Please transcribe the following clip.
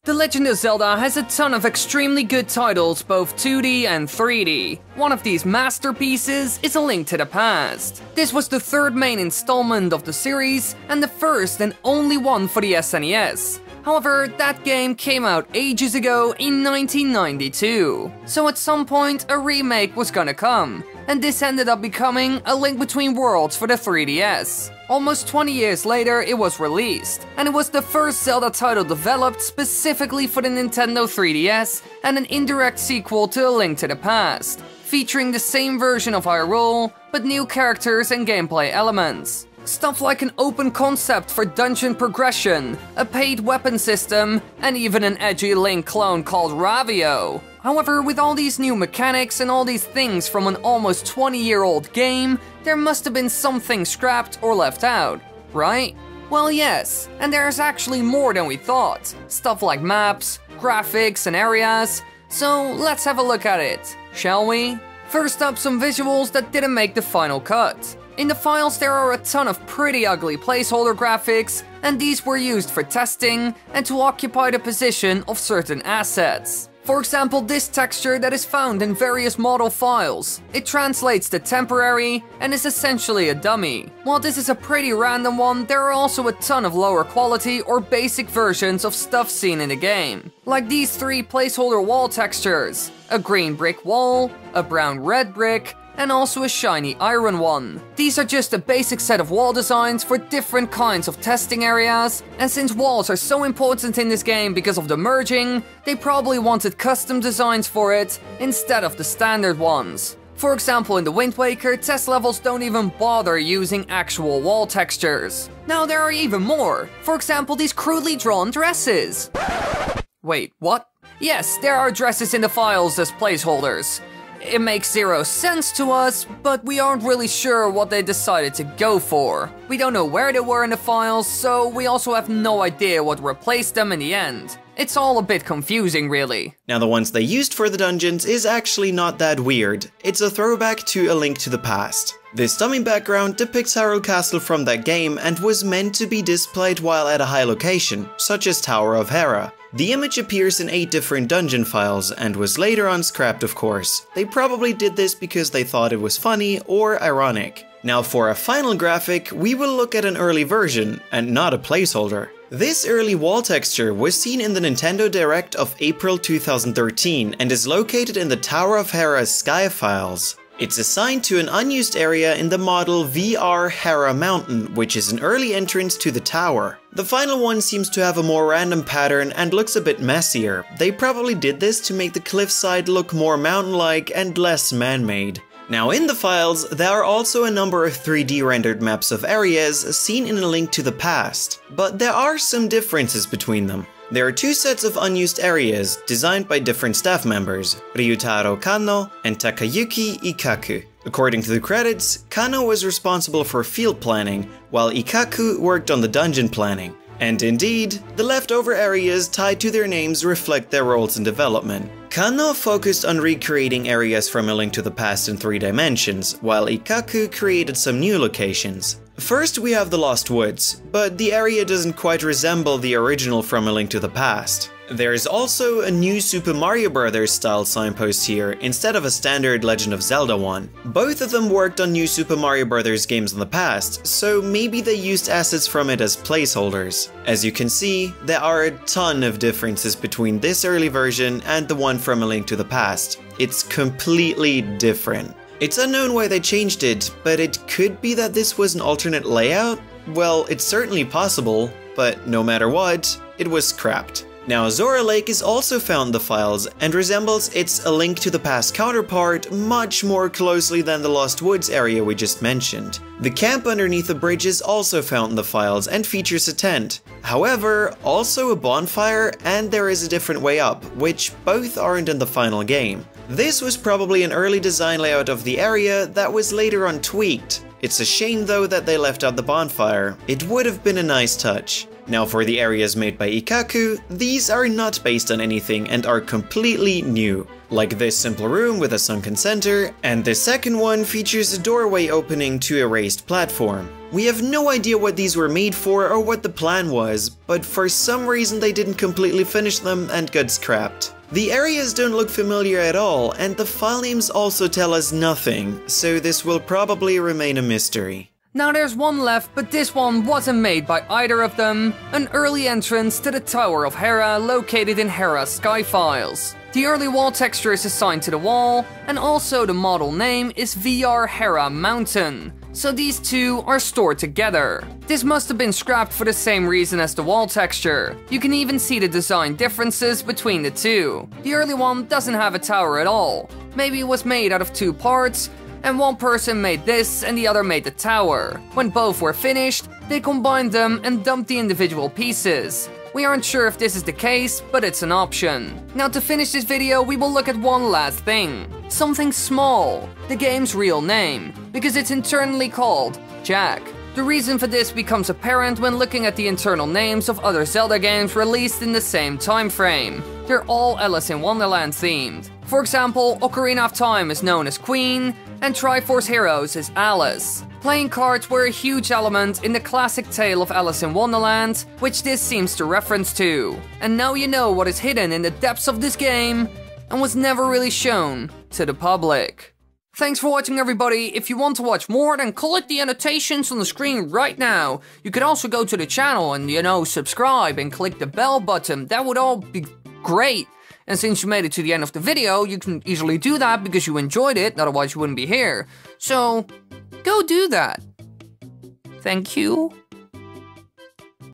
The Legend of Zelda has a ton of extremely good titles, both 2D and 3D. One of these masterpieces is A Link to the Past. This was the third main installment of the series, and the first and only one for the SNES. However, that game came out ages ago in 1992. So at some point, a remake was gonna come, and this ended up becoming A Link Between Worlds for the 3DS. Almost 20 years later, it was released, and it was the first Zelda title developed specifically for the Nintendo 3DS, and an indirect sequel to A Link to the Past, featuring the same version of Hyrule, but new characters and gameplay elements. Stuff like an open concept for dungeon progression, a paid weapon system, and even an edgy Link clone called Ravio. However, with all these new mechanics and all these things from an almost 20-year-old game, there must have been something scrapped or left out, right? Well, yes, and there's actually more than we thought. Stuff like maps, graphics, and areas. So let's have a look at it, shall we? First up, some visuals that didn't make the final cut. In the files, there are a ton of pretty ugly placeholder graphics, and these were used for testing and to occupy the position of certain assets. For example, this texture that is found in various model files. It translates to temporary and is essentially a dummy. While this is a pretty random one, there are also a ton of lower quality or basic versions of stuff seen in the game. Like these three placeholder wall textures. A green brick wall, a brown red brick, and also a shiny iron one. These are just a basic set of wall designs for different kinds of testing areas, and since walls are so important in this game because of the merging, they probably wanted custom designs for it instead of the standard ones. For example, in the Wind Waker, test levels don't even bother using actual wall textures. Now there are even more. For example, these crudely drawn dresses. Wait, what? Yes, there are dresses in the files as placeholders. It makes zero sense to us, but we aren't really sure what they decided to go for. We don't know where they were in the files, so we also have no idea what replaced them in the end. It's all a bit confusing, really. Now, the ones they used for the dungeons is actually not that weird. It's a throwback to A Link to the Past. This dummy background depicts Hyrule Castle from that game and was meant to be displayed while at a high location, such as Tower of Hera. The image appears in 8 different dungeon files and was later on scrapped, of course. They probably did this because they thought it was funny or ironic. Now for a final graphic, we will look at an early version, and not a placeholder. This early wall texture was seen in the Nintendo Direct of April 2013 and is located in the Tower of Hera's Sky files. It's assigned to an unused area in the model VR Hera Mountain, which is an early entrance to the tower. The final one seems to have a more random pattern and looks a bit messier. They probably did this to make the cliffside look more mountain-like and less man-made. Now in the files, there are also a number of 3D rendered maps of areas seen in A Link to the Past, but there are some differences between them. There are 2 sets of unused areas designed by different staff members, Ryutaro Kanno and Takayuki Ikkaku. According to the credits, Kanno was responsible for field planning, while Ikkaku worked on the dungeon planning. And indeed, the leftover areas tied to their names reflect their roles in development. Kanno focused on recreating areas from A Link to the Past in 3 dimensions, while Ikkaku created some new locations. First we have the Lost Woods, but the area doesn't quite resemble the original from A Link to the Past. There is also a new Super Mario Bros. Style signpost here, instead of a standard Legend of Zelda one. Both of them worked on new Super Mario Bros. Games in the past, so maybe they used assets from it as placeholders. As you can see, there are a ton of differences between this early version and the one from A Link to the Past. It's completely different. It's unknown why they changed it, but it could be that this was an alternate layout? Well, it's certainly possible, but no matter what, it was scrapped. Now, Zora Lake is also found in the files and resembles its A Link to the Past counterpart much more closely than the Lost Woods area we just mentioned. The camp underneath the bridge is also found in the files and features a tent. However, also a bonfire, and there is a different way up, which both aren't in the final game. This was probably an early design layout of the area that was later on tweaked. It's a shame though that they left out the bonfire. It would have been a nice touch. Now for the areas made by Ikkaku, these are not based on anything and are completely new. Like this simple room with a sunken center, and the second one features a doorway opening to a raised platform. We have no idea what these were made for or what the plan was, but for some reason they didn't completely finish them and got scrapped. The areas don't look familiar at all, and the file names also tell us nothing, so this will probably remain a mystery. Now there's one left, but this one wasn't made by either of them. An early entrance to the Tower of Hera located in Hera's Sky Files. The early wall texture is assigned to the wall, and also the model name is VR Hera Mountain. So these two are stored together. This must have been scrapped for the same reason as the wall texture. You can even see the design differences between the two. The early one doesn't have a tower at all. Maybe it was made out of two parts, and one person made this and the other made the tower. When both were finished, they combined them and dumped the individual pieces. We aren't sure if this is the case, but it's an option. Now to finish this video, we will look at one last thing. Something small, the game's real name, because it's internally called Jak. The reason for this becomes apparent when looking at the internal names of other Zelda games released in the same time frame. They're all Alice in Wonderland themed. For example, Ocarina of Time is known as Queen, and Triforce Heroes is Alice. Playing cards were a huge element in the classic tale of Alice in Wonderland, which this seems to reference to. And now you know what is hidden in the depths of this game, and was never really shown to the public. Thanks for watching, everybody. If you want to watch more, then click the annotations on the screen right now. You can also go to the channel and, subscribe and click the bell button. That would all be great. And since you made it to the end of the video, you can easily do that because you enjoyed it, otherwise you wouldn't be here. So, go do that. Thank you.